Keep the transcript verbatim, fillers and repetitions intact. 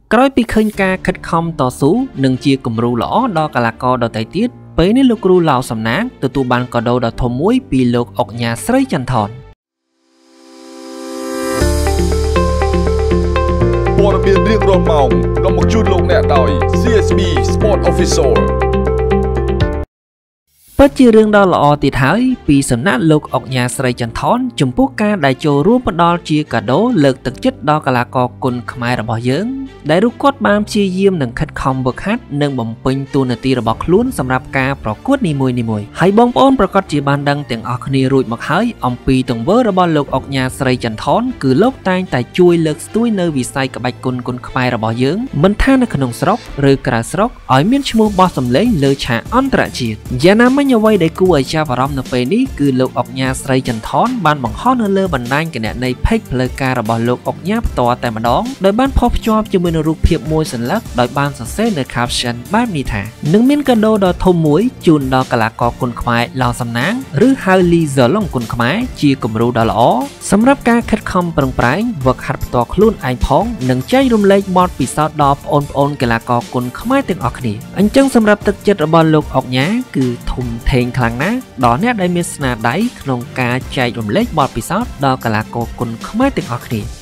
ក្រោយពីឃើញការខិតខំតស៊ូនិងជាគំរូល្អដល់កីឡាករដទៃទៀតពេលនេះលោកគ្រូឡៅសំណាងទទួលបានកាដូដ៏ធំមួយពីលោកអុកញ៉ាស្រីចន្ទថនព័ត៌មានរៀងរាល់ម៉ោងនាំមកជូនលោកអ្នកដោយ C S B Sport Official ពិតជារឿងដ៏ល្អទៀតហើយពីសំណាក់លោកអុកញ៉ាស្រីចន្ទថនចំពោះការដែលចូលរួមផ្ដល់ជាកាដូលើកទឹកចិត្តដល់កីឡាករគុនខ្មែររបស់យើងដែលរូបគាត់បានព្យាយាមនិងខិតខំហ្វឹកហាត់និងបំពេញតួនាទីរបស់ខ្លួនសម្រាប់ការប្រកួតនីមួយៗហើយបងប្អូនប្រកាសជាបានដឹងទាំងអស់គ្នារួចមកហើយអំពីទង្វើរបស់លោកអុកញ៉ាស្រីចន្ទថនគឺលោកតែងតែជួយលើកស្ទួយនៅវិស័យក្បាច់គុនគុនខ្មែររបស់យើងមិនថានៅក្នុងស្រុកឬក្រៅស្រុកឲ្យមានឈ្មោះបោះសម្លេងលើឆាកអន្តរជាតិយ៉ាងណាមិញអ្វីដែលគួរឲ្យចាប់អារម្មណ៍នៅពេលនេះគឺលោកអុកញ៉ាស្រីចន្ទថនបានបង្ហោះនៅលើបណ្ដាញគណនី Page ផ្លូវការរបស់លោកអុកញ៉ាផ្ទាល់តែម្ដងដោយបានផុសភ្ជាប់ជាមួយនឹងរូបភាពមួយសន្លឹកដោយបានសរសេរនៅ caption បែបនេះថានឹងមានកាដូដ៏ធំមួយជូនដល់កីឡាករគុនខ្មែរឡៅសំណាងឬហៅលីហ្សឡុងគុនខ្មែរជាគំរូដ៏ល្អសម្រាប់ការខិតខំប្រឹងប្រែងហ្វឹកហាត់ផ្ទាល់ខ្លួនឯងផងនិងចែករំលែកបទពិសោធន៍ដល់បងប្អូនកីឡាករគុនខ្មែរទាំងអស់គ្នាអញ្ចឹងសម្រាប់ទឹកចិត្តរបស់លោកអុកញ៉ាគឺធំធេងខ្លាំងណាស់ដល់អ្នកដែលមានស្នាដៃក្នុងការចែករំលែកបទពិសោធន៍ដល់កីឡាករគុនខ្មែរទាំងអស់គ្នា